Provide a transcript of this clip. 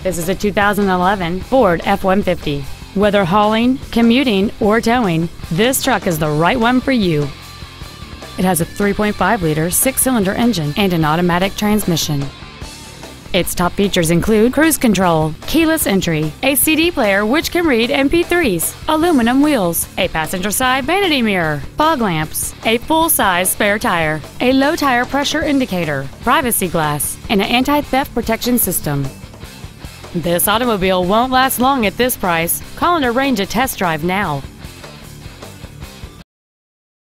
This is a 2011 Ford F-150. Whether hauling, commuting, or towing, this truck is the right one for you. It has a 3.5-liter six-cylinder engine and an automatic transmission. Its top features include cruise control, keyless entry, a CD player which can read MP3s, aluminum wheels, a passenger side vanity mirror, fog lamps, a full-size spare tire, a low tire pressure indicator, privacy glass, and an anti-theft protection system. This automobile won't last long at this price. Call and arrange a test drive now.